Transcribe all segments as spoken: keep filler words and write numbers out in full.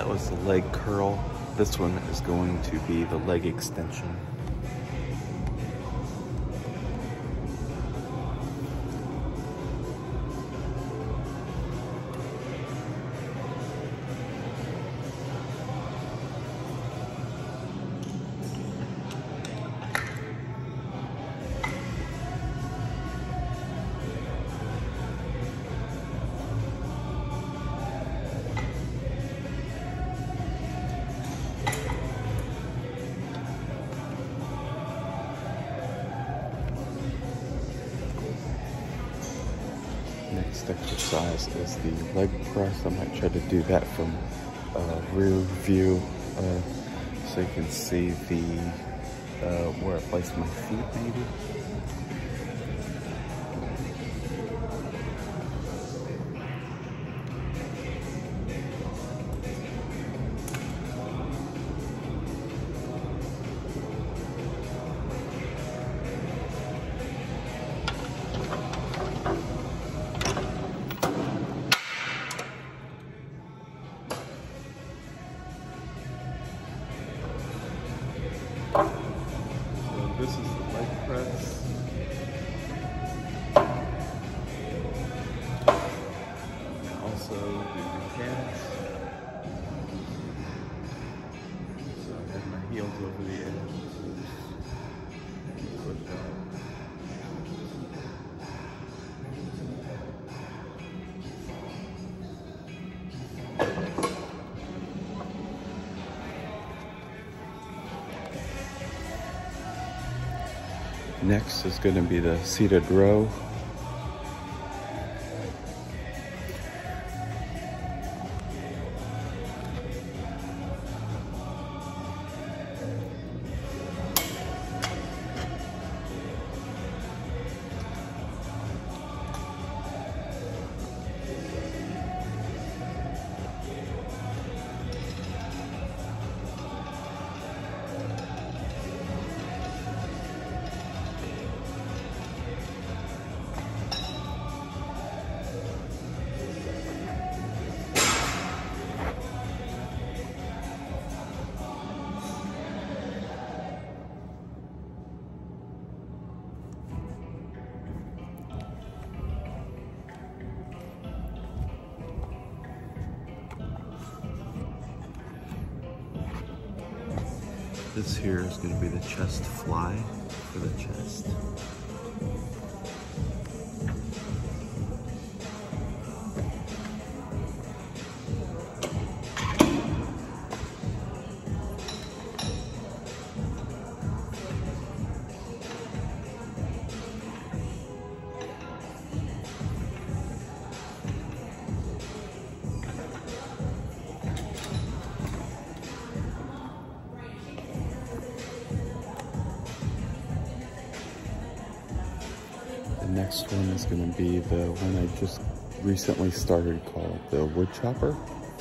that was the leg curl. This one is going to be the leg extension. Next exercise is the leg press. I might try to do that from uh, rear view uh, so you can see the uh, where I place my feet maybe. This is the leg press. And also the mechanics. So I have my heels over the edge. So push out. Next is going to be the seated row. This here is going to be the chest fly for the chest. Next one is going to be the one I just recently started called the Woodchopper.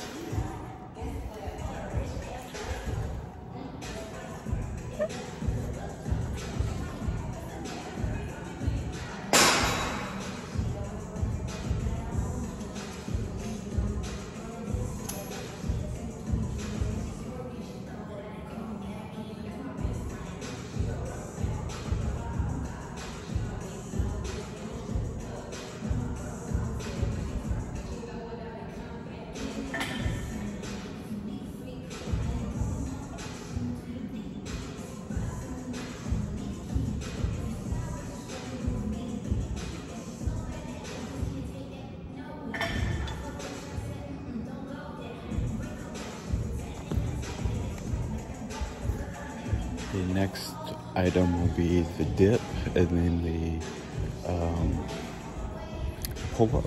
The next item will be the dip and then the um, pull-up.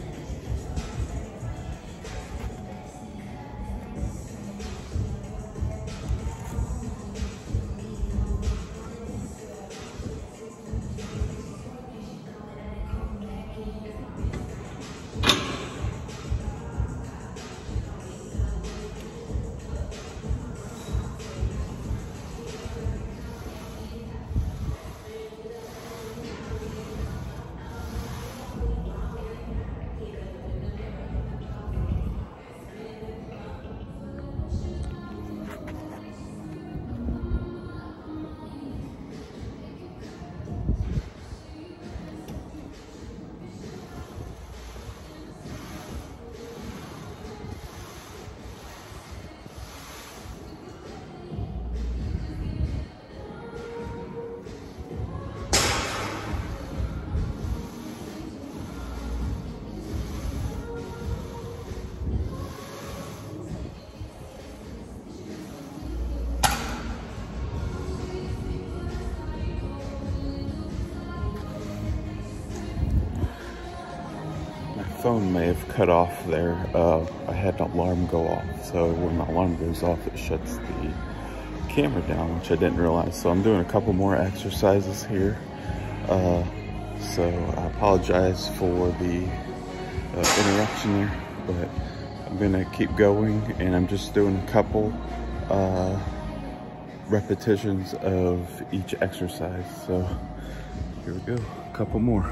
phone may have cut off there. Uh, I had an alarm go off, so when my alarm goes off, it shuts the camera down, which I didn't realize. So I'm doing a couple more exercises here. Uh, so I apologize for the uh, interruption there, but I'm gonna keep going, and I'm just doing a couple uh, repetitions of each exercise. So here we go, a couple more.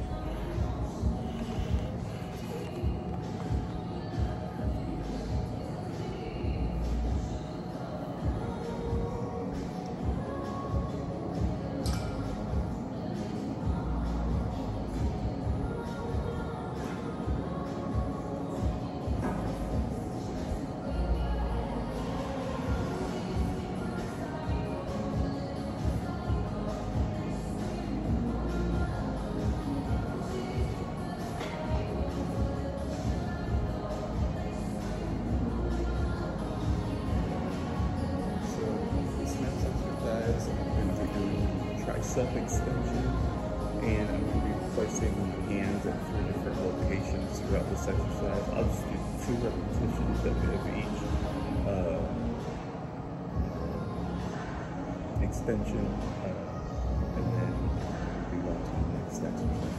Tricep extension, and I'm going to be placing my hands at three different locations throughout this exercise. I'll just do two repetitions of each uh, extension, uh, and then move on to the next exercise.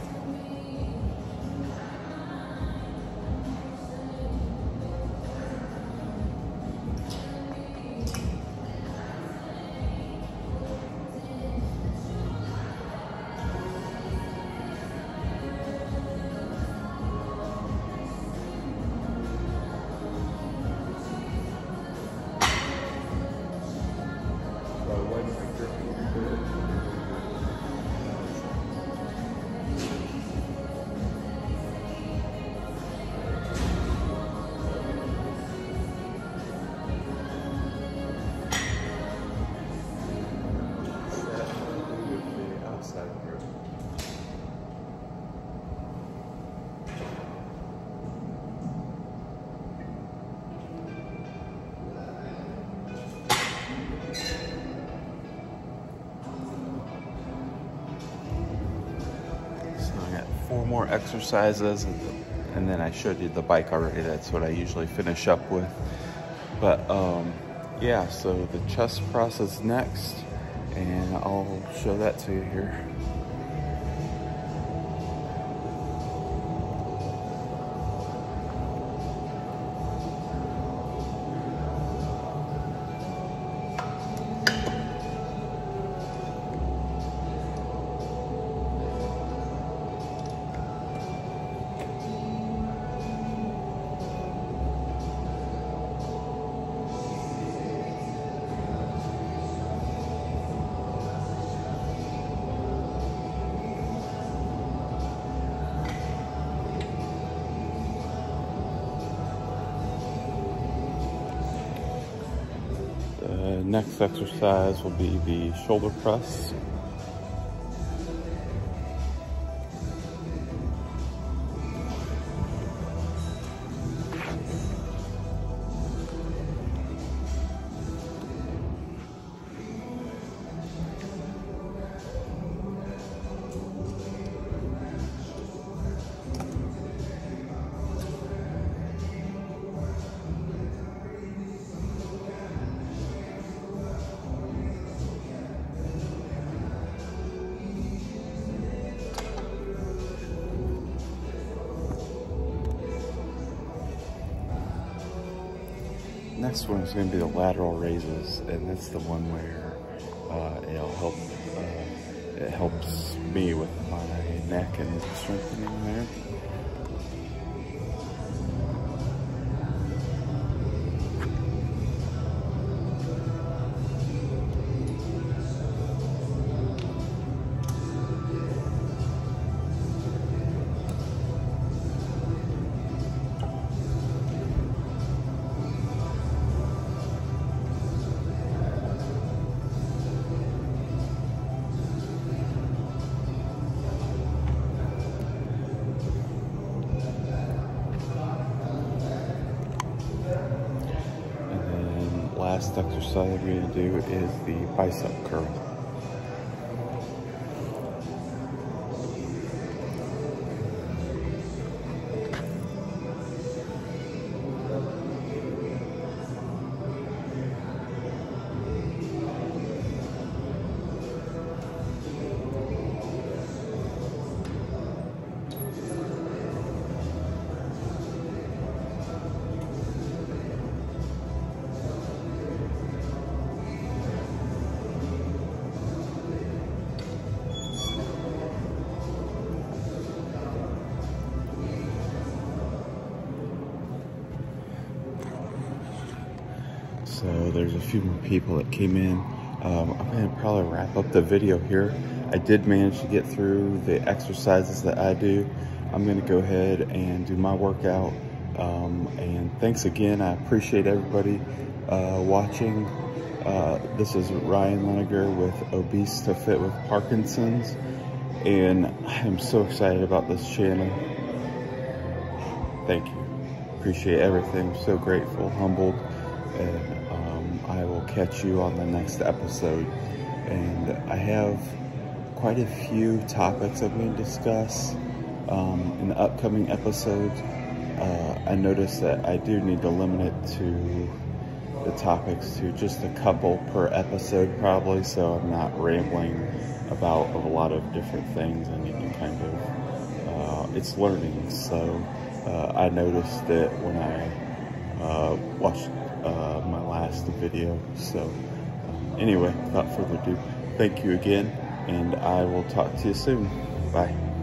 Four more exercises, and, and then I showed you the bike already. That's what I usually finish up with. But um, yeah, so the chest press is next, and I'll show that to you here. The next exercise will be the shoulder press. Next one is going to be the lateral raises, and that's the one where uh, it'll help. Uh, it helps me with my neck and strengthening there. Last exercise we're going to do is the bicep curl. So there's a few more people that came in. Um, I'm gonna probably wrap up the video here. I did manage to get through the exercises that I do. I'm gonna go ahead and do my workout. Um, and thanks again, I appreciate everybody uh, watching. Uh, this is Ryan Leniger with Obese to Fit with Parkinson's. And I'm so excited about this channel. Thank you. Appreciate everything. So grateful, humbled. And um, I will catch you on the next episode. And I have quite a few topics I'm going to discuss um, in the upcoming episodes. Uh, I noticed that I do need to limit it to the topics to just a couple per episode probably, so I'm not rambling about a lot of different things. I need to kind of, uh, it's learning. So uh, I noticed it when I uh, watched uh, my last video. So um, anyway, without further ado, thank you again, and I will talk to you soon. Bye.